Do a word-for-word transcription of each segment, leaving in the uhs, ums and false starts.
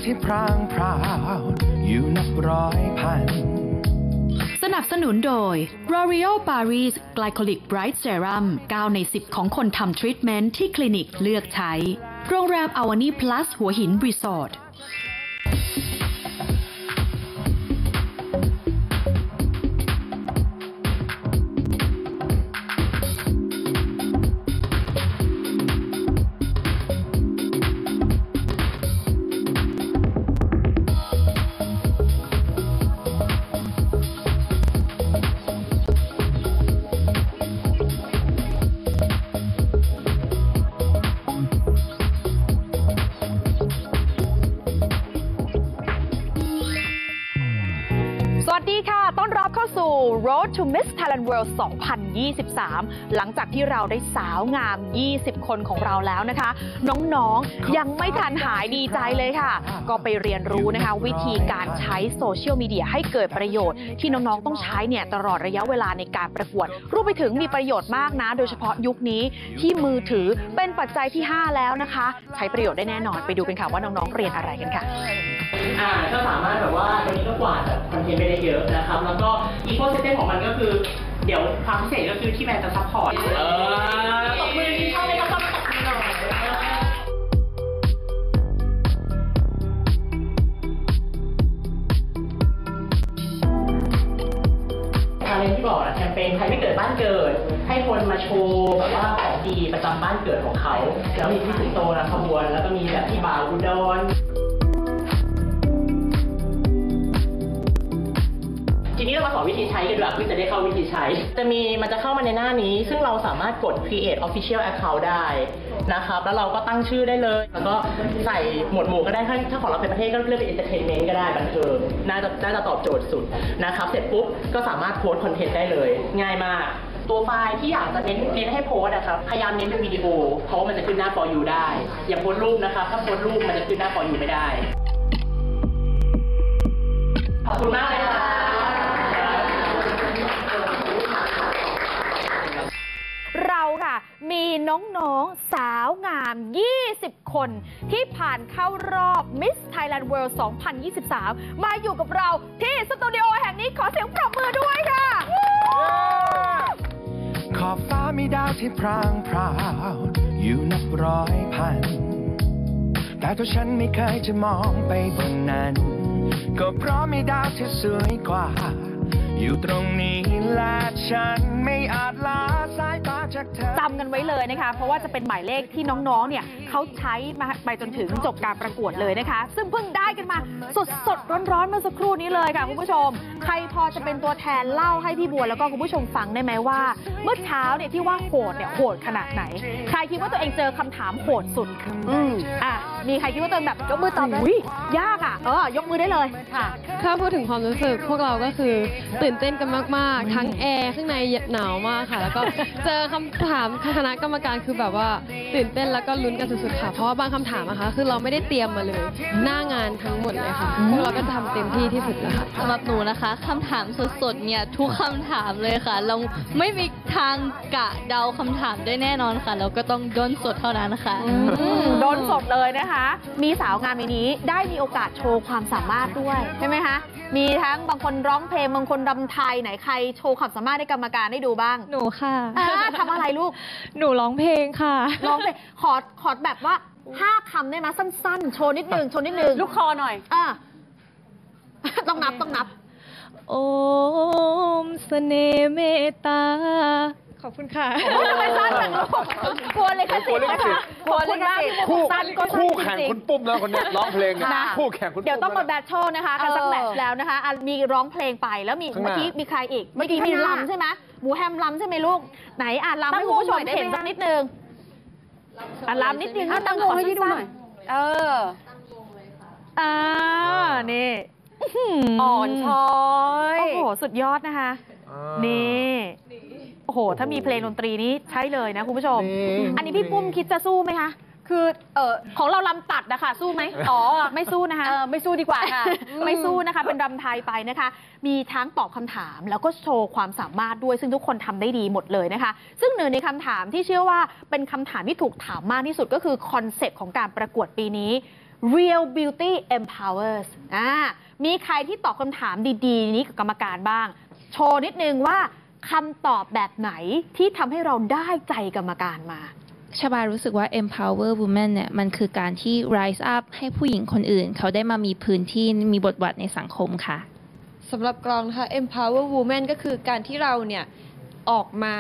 ที่พรางพราวอยู่นับร้อยพันสนับสนุนโดย L'Oréal Paris Glycolic Bright Serum เก้าในสิบของคนทำทรีทเมนต์ที่คลินิกเลือกใช้โรงแรมอวานี Plus หัวหินรีสอร์ทสวัสดีค่ะต้อนรับเข้าสู่ Road to Miss Thailand World สองพันยี่สิบสาม หลังจากที่เราได้สาวงามยี่สิบคนของเราแล้วนะคะน้องๆยังไม่ทันหายดีใจเลยค่ะก็ไปเรียนรู้นะคะวิธีการใช้โซเชียลมีเดียให้เกิดประโยชน์ที่น้องๆต้องใช้เนี่ยตลอดระยะเวลาในการประกวดรวมไปถึงมีประโยชน์มากนะโดยเฉพาะยุคนี้ที่มือถือเป็นปัจจัยที่ห้าแล้วนะคะใช้ประโยชน์ได้แน่นอนไปดูกันค่ะว่าน้องๆเรียนอะไรกันค่ะอ่าก็สามารถแบบว่าตรงนี้ก็กวาดแบบคอนเทนต์ไปได้เยอะนะครับแล้วก็อีโคซิสเต็มของมันก็คือเดี๋ยวความพิเศษก็คือที่แบรนด์จะซัพพอร์ตเออตบมือที่เข้าไปแล้วก็ตบมือหน่อยชาเลนจ์ที่บอกนะแคมเปญใครไม่เกิดบ้านเกิดให้คนมาโชว์แบบว่าของดีประจำบ้านเกิดของเขาแล้วมีพี่สิงโตนะขบวนแล้วก็มีแบบพี่บ่าวอุดรทีนี้เรามาสอนวิธีใช้กันดีกว่าเพื่อจะได้เข้าวิธีใช้จะมีมันจะเข้ามาในหน้านี้ซึ่งเราสามารถกด create official account ได้นะครับแล้วเราก็ตั้งชื่อได้เลยแล้วก็ใส่หมวดหมู่ก็ได้ถ้าถ้าของเราเป็นประเทศก็เลือกเป็น entertainment ก็ได้บันเทิงน่าจะน่าจะตอบโจทย์สุดนะครับเสร็จปุ๊บก็สามารถโพสต์คอนเทนต์ได้เลยง่ายมากตัวไฟล์ที่อยากจะเน้นเน้นให้โพสนะครับพยายามเน้นเป็นวิดีโอเพราะว่ามันจะขึ้นหน้า for you ได้อย่าโพสต์รูปนะครับถ้าโพสต์รูปมันจะขึ้นหน้า for you ไม่ได้ขอบคุณมากเลยค่ะเราค่ะมีน้องๆสาวงามยี่สิบคนที่ผ่านเข้ารอบ Miss Thailand World สองพันยี่สิบสามมาอยู่กับเราที่สตูดิโอแห่งนี้ขอเสียงปรบมือด้วยค่ะขอบฟ้ามีดาวที่พรางพราวอยู่นับร้อยพันแต่ตัวฉันไม่เคยจะมองไปบนนั้นก็เพราะมีดาวที่สวยกว่าอยู่ตรงนี้และฉันไม่อาจละสายตาจากเธอจำกันไว้เลยนะคะเพราะว่าจะเป็นหมายเลขที่น้องๆเนี่ยเขาใช้มาไปจนถึงจบการประกวดเลยนะคะซึ่งเพิ่งได้กันมาสดสดร้อนๆเมื่อสักครู่นี้เลยค่ะคุณผู้ชมใครพอจะเป็นตัวแทนเล่าให้พี่บัวแล้วก็คุณผู้ชมฟังได้ไหมว่าเมื่อเช้าเนี่ยที่ว่าโหดเนี่ยโหดขนาดไหนใครคิดว่าตัวเองเจอคำถามโหดสุดอืมอ่ะมีใครคิดว่าตัวเองแบบยกมือตอบเลยยากอ่ะเออยกมือได้เลยค่ะถ้าพูดถึงความรู้สึกพวกเราก็คือตื่นเต้นกันมากๆทั้งแอร์ข้างในหนาวมากค่ะแล้วก็เจอคำถามคณะกรรมการคือแบบว่าตื่นเต้นแล้วก็ลุ้นกันสุดๆค่ะเพราะว่าบางคำถามนะคะคือเราไม่ได้เตรียมมาเลยหน้างานทั้งหมดเลยค่ะพวกเราก็ทำเต็มที่ที่สุดแล้วค่ะสำหรับหนูนะคะคำถามสดๆเนี่ยทุกคำถามเลยค่ะเราไม่มีทางกะเดาคำถามได้แน่นอนค่ะเราก็ต้องด้นสดเท่านั้นค่ะด้นสดเลยนะคะมีสาวงามในนี้ได้มีโอกาสโชว์ความสามารถด้วยใช่ไหมคะมีทั้งบางคนร้องเพลงบางคนรำไทยไหนใครโชว์ความสามารถให้กรรมการได้ดูบ้างหนูค่ะทำอะไรลูกหนูร้องเพลงค่ะร้องเพลงขอขอแบบว่าห้าคำได้ไหมสั้นๆโชว์นิดนึงโชว์นิดนึงลูกคอหน่อยอ่าต้องนับต้องนับโอมเสน่ห์เมตตาขอบคุณค่ะทำไมสั้นจังลูกกลัวเลยค่ะสินะคะกลัวเลยค่ะคู่คู่แข่งคุณปุ้มแล้วคนนี้ร้องเพลงนะคู่แข่งคุณปุ้มเดี๋ยวต้องมาแบทเทิลนะคะกันสักแมตช์แล้วนะคะมีร้องเพลงไปแล้วมีเมื่อกี้มีใครอีกเมื่อกี้มีลำใช่ไหมหมูแฮมลำใช่ไหมลูกไหนอ่านลำให้คุณผู้ชมเห็นสักนิดนึงอ่านลำนิดนึงตั้งวงให้พี่ดูหน่อยเอออ่านี่อ่อนช้อยโอ้โหสุดยอดนะคะนี่โอ้โหถ้ามีเพลงดนตรีนี้ใช่เลยนะคุณผู้ชมอันนี้พี่ปุ้มคิดจะสู้ไหมคะคือเออของเราลำตัดนะคะสู้ไหมอ๋อไม่สู้นะคะไม่สู้ดีกว่าค่ะไม่สู้นะคะเป็นรำไทยไปนะคะมีทั้งตอบคำถามแล้วก็โชว์ความสามารถด้วยซึ่งทุกคนทำได้ดีหมดเลยนะคะซึ่งหนึ่งในคำถามที่เชื่อว่าเป็นคำถามที่ถูกถามมากที่สุดก็คือคอนเซ็ปต์ของการประกวดปีนี้ Real Beauty Empowers อ่ามีใครที่ตอบคำถามดีๆนี้กับกรรมการบ้างโชว์นิดนึงว่าคำตอบแบบไหนที่ทำให้เราได้ใจกรรมการมาชบารู้สึกว่า empower women เนี่ยมันคือการที่ rise up ให้ผู้หญิงคนอื่นเขาได้มามีพื้นที่มีบทบาทในสังคมค่ะสำหรับกลองนะคะ empower women ก็คือการที่เราเนี่ยออกมา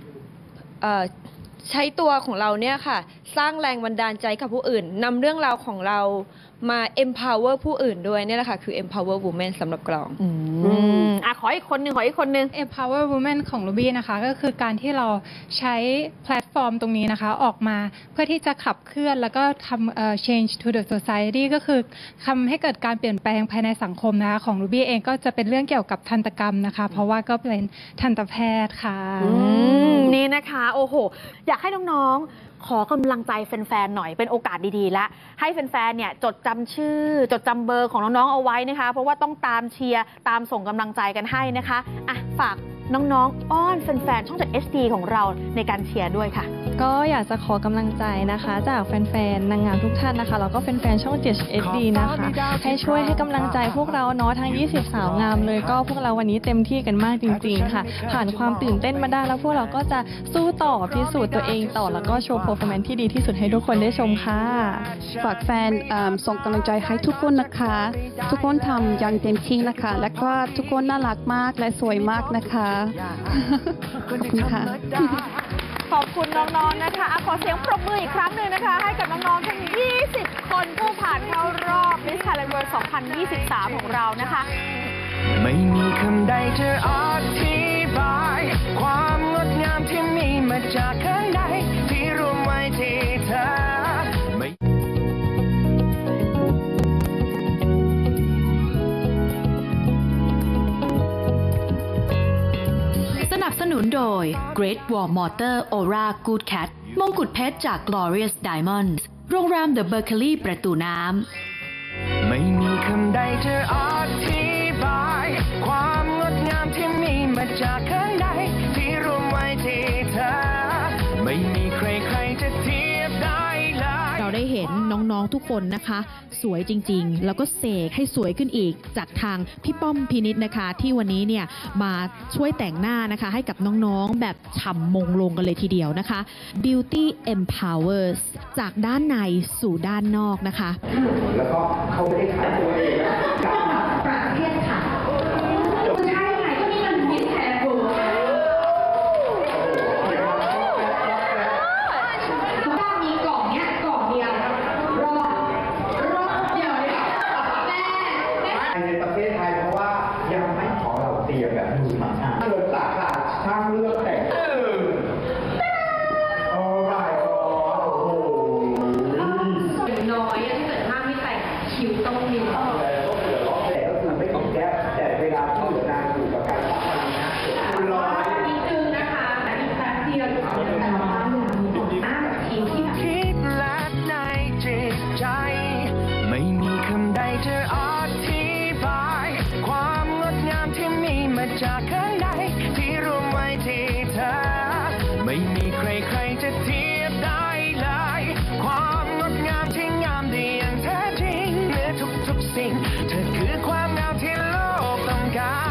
ใช้ตัวของเราเนี่ยค่ะสร้างแรงบันดาลใจกับผู้อื่นนำเรื่องราวของเรามา empower ผู้อื่นด้วยนี่แหละค่ะคือ empower women สำหรับกลองอืมอ่ะขออีกคนหนึ่งขออีกคนหนึ่ง empower women ของ Ruby นะคะก็คือการที่เราใช้แพลตฟอร์มตรงนี้นะคะออกมาเพื่อที่จะขับเคลื่อนแล้วก็ทำเอ่อ change to the society ก็คือทำให้เกิดการเปลี่ยนแปลงภายในสังคมนะคะของ Ruby เองก็จะเป็นเรื่องเกี่ยวกับทันตกรรมนะคะเพราะว่าก็เป็นทันตแพทย์ค่ะนี่นะคะโอ้โหอยากให้น้องๆขอกำลังใจแฟนๆหน่อยเป็นโอกาสดีๆและให้แฟนๆเนี่ยจดจำชื่อจดจำเบอร์ของน้องๆเอาไว้นะคะเพราะว่าต้องตามเชียร์ตามส่งกำลังใจกันให้นะคะอ่ะฝากน้องๆอ้อนแฟนๆช่องเจ็ด เอช ดี ของเราในการเชียร์ด้วยค่ะก็อยากจะขอกำลังใจนะคะจากแฟนๆนางงามทุกท่านนะคะแล้วก็แฟนๆช่องเจ็ด เอช ดี นะคะให้ช่วยให้กำลังใจพวกเราเนาะทั้งยี่สิบสาวงามเลยก็พวกเราวันนี้เต็มที่กันมากจริงๆค่ะผ่านความตื่นเต้นมาได้แล้วพวกเราก็จะสู้ต่อพิสูจน์ตัวเองต่อแล้วก็โชว์ performance ที่ดีที่สุดให้ทุกคนได้ชมค่ะฝากแฟนส่งกำลังใจให้ทุกคนนะคะทุกคนทำอย่างเต็มที่นะคะและก็ทุกคนน่ารักมากและสวยมากนะคะขอบคุณค่ะขอบคุณน้องๆนะคะขอเสียงปรบมืออีกครั้งหนึ่งนะคะให้กับน้องๆทั้งยี่สิบคนผู้ผ่านเข้ารอบ Miss Thailand World สองพันยี่สิบสามของเรานะคะไม่มีคำใดจะอธิบายความงดงามที่มีมาจากข้างในที่รวมไว้ที่เธอสนับสนุนโดย Great Wall Motor Aura Good Cat มงกุฎเพชรจาก Glorious Diamonds โรงแรม The Berkeley ประตูน้ำไม่มีคำใดจะอธิบายความงดงามที่มีมาจากข้างในที่รวมไว้ที่เธอไม่มีใครๆจะเทียบได้เลยเราได้เห็นน้องๆทุกคนนะคะสวยจริงๆแล้วก็เสกให้สวยขึ้นอีกจากทางพี่ป้อมพินิจนะคะที่วันนี้เนี่ยมาช่วยแต่งหน้านะคะให้กับน้องๆแบบฉ่ำมงลงกันเลยทีเดียวนะคะ Beauty Empowers จากด้านในสู่ด้านนอกนะคะแล้วก็เขาไม่ได้ขายตัวเองประเทศค่ะคุณใช่ไหมก็นี่มันมิสแทนบูมีกล่องเนี้ยกล่องเดียวรอดรอดเดียวเลยแม่ในประเทศไทยเพราะว่ายังไม่ขอเราเตรียมแบบมือมาเกิดสาขาช่างเลือกแต่งโอ้ยโอ้โหน้อยที่เกิดห้ามไม่แต่งคิวต้องมีแต่ก็คือไม่ต้องแก้แต่เวลาที่เหลือนานอยู่กับการทำงานนะคุณรอนิดนึงนะคะแต่อีกแป๊บเดียวจะเอาแต่ละบ้านมีผลหน้ากับทีมที่คิดและในจิตใจไม่มีคำใดจะอธิบายความงดงามที่มีมาจากข้างในที่รวมไว้ที่เธอไม่มีใครๆจะเทียบได้เลยความงดงามที่งามดีอย่างแท้จริงเหนือทุกๆสิ่งเธอคือความงามที่โลกต้อง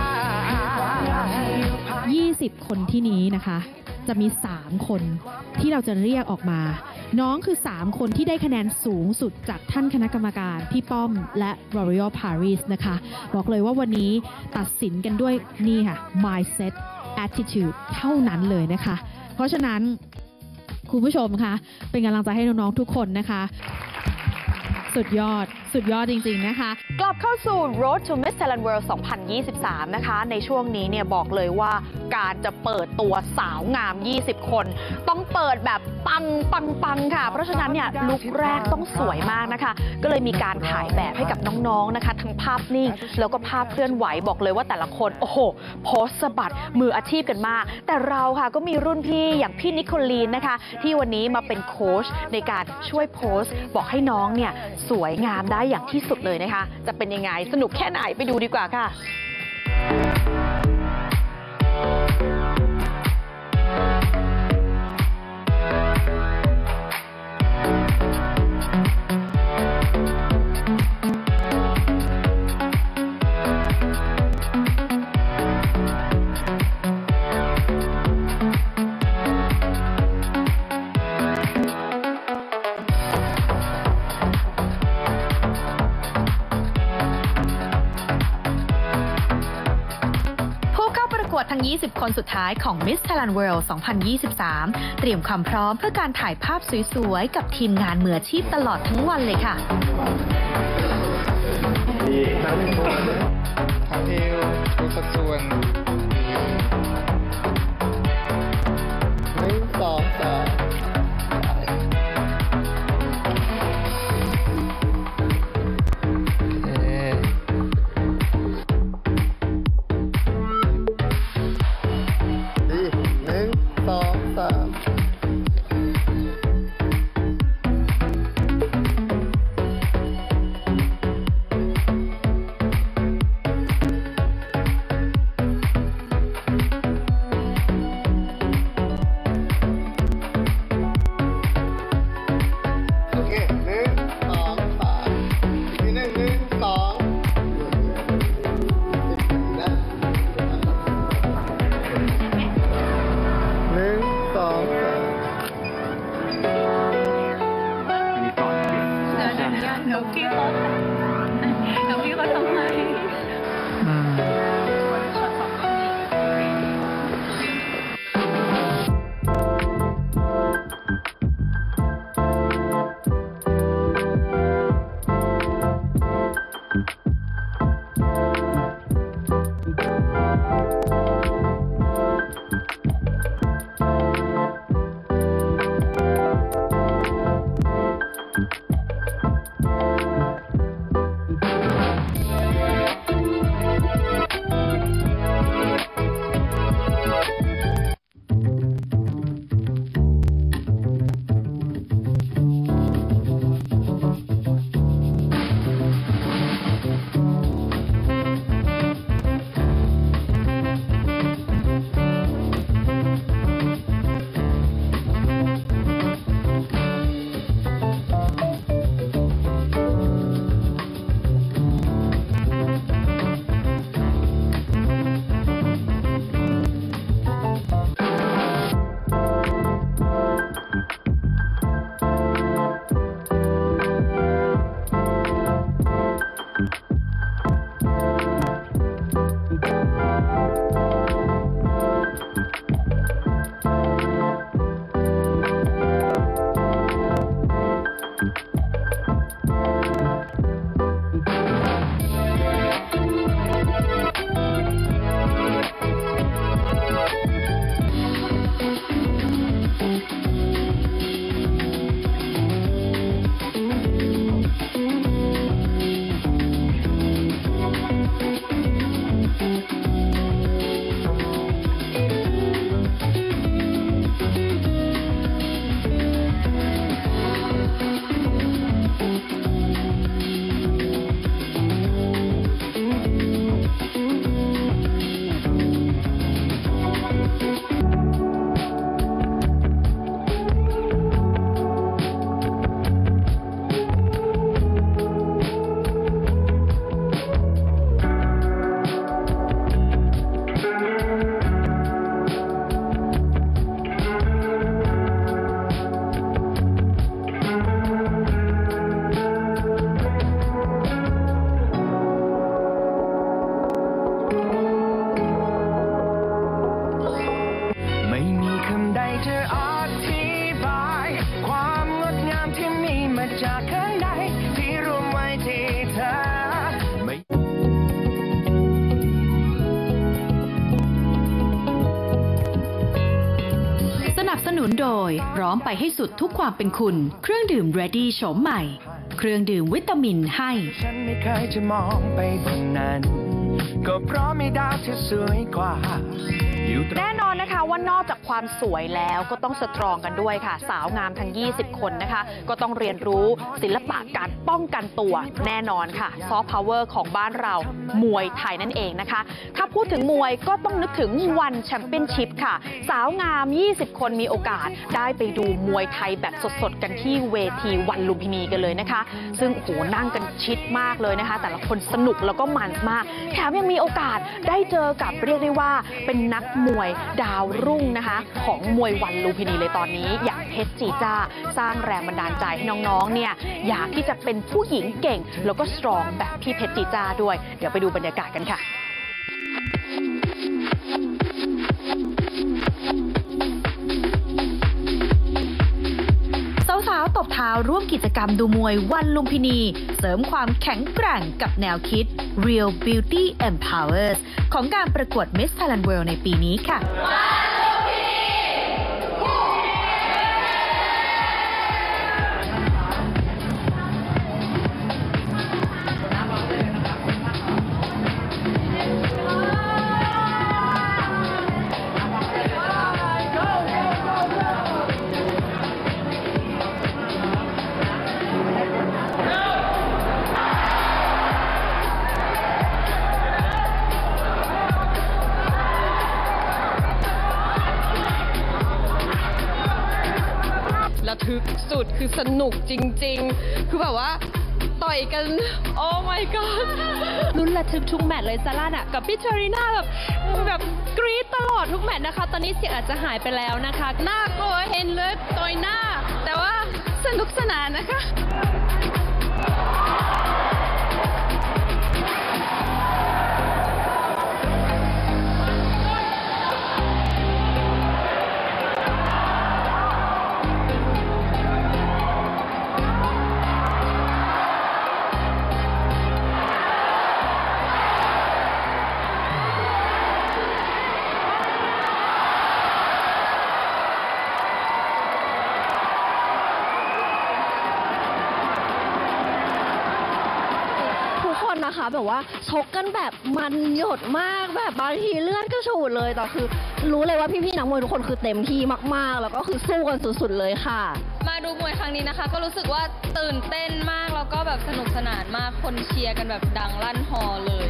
การยี่สิบคนที่นี้นะคะจะมีสามคนที่เราจะเรียกออกมาน้องคือสามคนที่ได้คะแนนสูงสุดจากท่านคณะกรรมการพี่ป้อมและ L'Oreal Paris นะคะบอกเลยว่าวันนี้ตัดสินกันด้วยนี่ค่ะ mindset attitude เท่านั้นเลยนะคะเพราะฉะนั้นคุณผู้ชมคะเป็นกำลังใจให้น้องๆทุกคนนะคะสุดยอดสุดยอดจริงๆนะคะกลับเข้าสู่ Road to Miss Thailand World สองพันยี่สิบสามนะคะในช่วงนี้เนี่ยบอกเลยว่าการจะเปิดตัวสาวงามยี่สิบคนต้องเปิดแบบปังปังปังค่ะเพราะฉะนั้นเนี่ยลุคแรกต้องสวยมากนะคะก็เลยมีการถ่ายแบบให้กับน้องๆนะคะทั้งภาพนิ่งแล้วก็ภาพเคลื่อนไหวบอกเลยว่าแต่ละคนโอ้โหโพสสะบัดมืออาชีพกันมากแต่เราค่ะก็มีรุ่นพี่อย่างพี่นิโคลีนนะคะที่วันนี้มาเป็นโค้ชในการช่วยโพสบอกให้น้องเนี่ยสวยงามได้อย่างที่สุดเลยนะคะจะเป็นยังไงสนุกแค่ไหนไปดูดีกว่าค่ะประกวดทั้ง ยี่สิบ คนสุดท้ายของ Miss Thailand World สองพันยี่สิบสาม เตรียมความพร้อมเพื่อการถ่ายภาพสวยๆ กับทีมงานมืออาชีพตลอดทั้งวันเลยค่ะทำเอวดูสัดส่วนหนึ่งสองสามจากข้างในที่รวมไว้ที่เธอไม่สนับสนุนโดยพร้อมไปให้สุดทุกความเป็นคุณเครื่องดื่ม Ready โฉมใหม่เครื่องดื่มวิตามินให้ฉันไม่เคยจะมองไปบนนั้นก็เพราะมีดาวที่สวยกว่าแน่นอนนะคะว่านอกจากความสวยแล้วก็ต้องสตรองกันด้วยค่ะสาวงามทั้งยี่สิบคนนะคะก็ต้องเรียนรู้ศิลปะการป้องกันตัวแน่นอนค่ะซอฟต์พาวเวอร์ของบ้านเรามวยไทยนั่นเองนะคะถ้าพูดถึงมวยก็ต้องนึกถึงวันแชมเปี้ยนชิพค่ะสาวงามยี่สิบคนมีโอกาสได้ไปดูมวยไทยแบบสดๆกันที่เวทีวันลุมพินีกันเลยนะคะซึ่งโอ้โหนั่งกันชิดมากเลยนะคะแต่ละคนสนุกแล้วก็มันมากแถมยังมีโอกาสได้เจอกับเรียกได้ว่าเป็นนักมวยดาวรุ่งนะคะของมวยวันลุมพินีเลยตอนนี้อย่างเพชรจีจ้าสร้างแรงบันดาลใจให้น้องๆเนี่ยอยากที่จะเป็นผู้หญิงเก่งแล้วก็สตรองแบบพี่เพชรจีจ้าด้วยเดี๋ยวไปดูบรรยากาศกันค่ะาร่วมกิจกรรมดูมวยวันลุมพินีเสริมความแข็งแกร่งกับแนวคิด Real Beauty Empowers ของการประกวด Miss Thailand World ในปีนี้ค่ะระทึกสุดคือสนุกจริงๆคือแบบว่าต่อยกันโอ้ my god ลุ้นระทึกทุกแมตช์เลยซาร่าน่ะกับพี่เชอรีน่าแบบแบบกรี๊ดตลอดทุกแมตช์นะคะตอนนี้เสียงอาจจะหายไปแล้วนะคะน่ากลัวเห็นเลยต่อยหน้าแต่ว่าสนุกสนานนะคะนะคะแบบว่าชกกันแบบมันหยดมากแบบบางทีเลือดก็ฉูดเลยแต่คือรู้เลยว่าพี่ๆนักมวยทุกคนคือเต็มที่มากๆแล้วก็คือสู้กันสุดๆเลยค่ะมาดูมวยครั้งนี้นะคะก็รู้สึกว่าตื่นเต้นมากแล้วก็แบบสนุกสนานมากคนเชียร์กันแบบดังลั่นฮอลล์เลย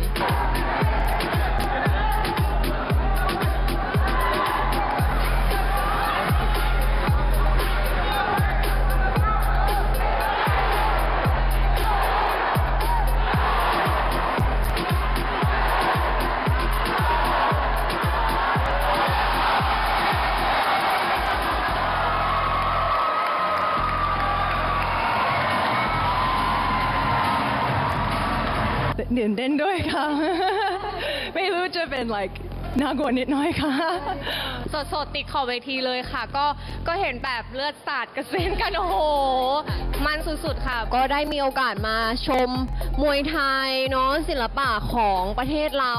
ตื่นเต้นด้วยค่ะ ไม่รู้จะเป็น like น่ากลัวนิดน้อยค่ะสดๆติดขอบเวทีเลยค่ะก็ก็เห็นแบบเลือดสาดกระเซ็นกันโอ้โหมันสุดๆค่ะก็ได้มีโอกาสมาชมมวยไทยเนาะศิลปะของประเทศเรา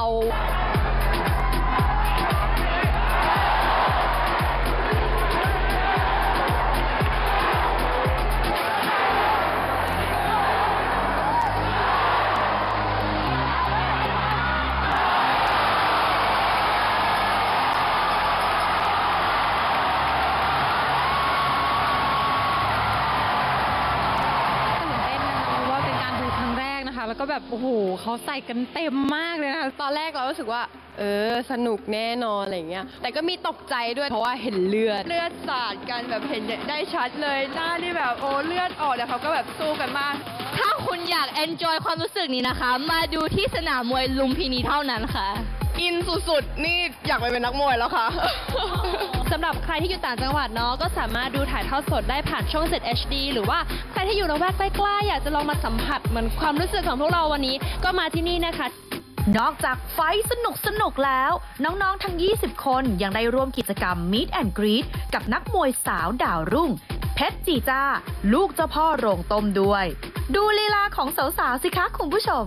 แล้วก็แบบโอ้โหเขาใส่กันเต็มมากเลยนะคะตอนแรกเรารู้สึกว่าเออสนุกแน่นอนอะไรเงี้ยแต่ก็มีตกใจด้วยเพราะว่าเห็นเลือดเลือดสาดกันแบบเห็นได้ชัดเลยหน้านี่แบบโอ้เลือดออกแต่เขาก็แบบสู้กันมากถ้าคุณอยากเอนจอยความรู้สึกนี้นะคะมาดูที่สนามมวยลุมพินีเท่านั้นค่ะอินสุดๆนี่อยากไปเป็นนักมวยแล้วค่ะสำหรับใครที่อยู่ต่างจังหวัดเนาะก็สามารถดูถ่ายทอดสดได้ผ่านช่อง เซด เอช ดี หรือว่าใครที่อยู่ระแวกใกล้ๆอยากจะลองมาสัมผัสเหมือนความรู้สึกของพวกเราวันนี้ก็มาที่นี่นะคะนอกจากไฟสนุกสนุกแล้ว น้องๆทั้งยี่สิบคนยังได้ร่วมกิจกรรม Meet and Greet กับนักมวยสาวดาวรุ่งเพชรจีจ้าลูกเจ้าพ่อโรงต้มด้วย ดูลีลาของสาวๆสิคะคุณผู้ชม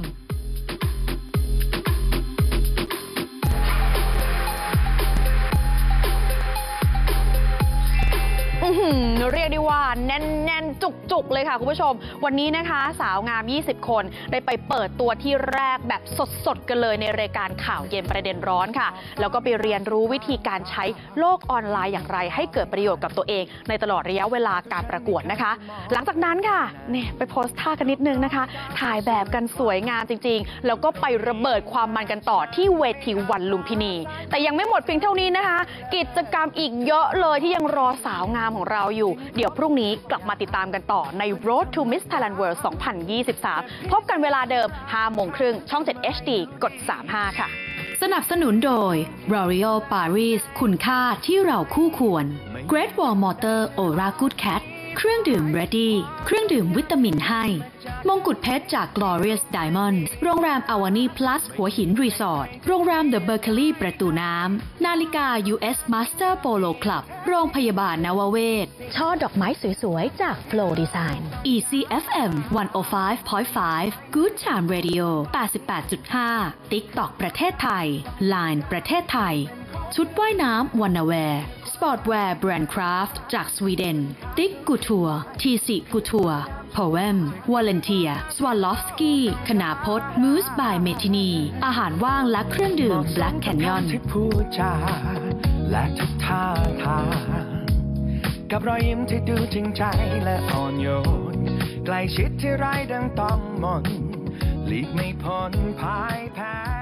เรียกได้ว่าแน่นๆจุกๆเลยค่ะคุณผู้ชมวันนี้นะคะสาวงามยี่สิบคนได้ไปเปิดตัวที่แรกแบบสดๆกันเลยในรายการข่าวเย็นประเด็นร้อนค่ะแล้วก็ไปเรียนรู้วิธีการใช้โลกออนไลน์อย่างไรให้เกิดประโยชน์กับตัวเองในตลอดระยะเวลาการประกวดนะคะหลังจากนั้นค่ะเนี่ยไปโพสท่ากันนิดนึงนะคะถ่ายแบบกันสวยงามจริงๆแล้วก็ไประเบิดความมันกันต่อที่เวทีวันลุมพินีแต่ยังไม่หมดเพียงเท่านี้นะคะกิจกรรมอีกเยอะเลยที่ยังรอสาวงามของเราอยู่เดี๋ยวพรุ่งนี้กลับมาติดตามกันต่อใน Road to Miss Thailand World สองพันยี่สิบสามพบกันเวลาเดิม ห้าโมงครึ่งช่อง เซด เอช ดี กด สามสิบห้า ค่ะสนับสนุนโดย L'Oreal Paris คุณค่าที่เราคู่ควร Great Wall Motor Aura Good Cat เครื่องดื่ม Ready เครื่องดื่มวิตามินให้มงกุฎเพชรจาก Glorious Diamond โรงแรม Awani Plus หัวหินรีสอร์ทโรงแรม The Berkeley ประตูน้ำนาฬิกา ยู เอส Master Polo Club โรงพยาบาลนวเวศช่อดอกไม้สวยๆจาก Flow Design Easy เอฟ เอ็ม หนึ่งศูนย์ห้าจุดห้า Good Time Radio แปดสิบแปดจุดห้า TikTok ประเทศไทย Line ประเทศไทยชุดว่ายน้ำวันนาแวร์สปอร์ตแวร์แบรนด์คราฟต์จากสวีเดนติ๊กกูทัวทีสิกูทัวพาวเวมวอลเลนเทียสวาลอฟสกี้คณาพจน์มูสบายเมทินีอาหารว่างและเครื่องดื่ม Black Canyon ที่พูดจาและทุกท่าทางกับรอยยิ้มที่ดูจริงใจและอ่อนโยนใกล้ชิดที่ไร้ดังต้องมนหลีกไม่พ้นพ่ายแพ้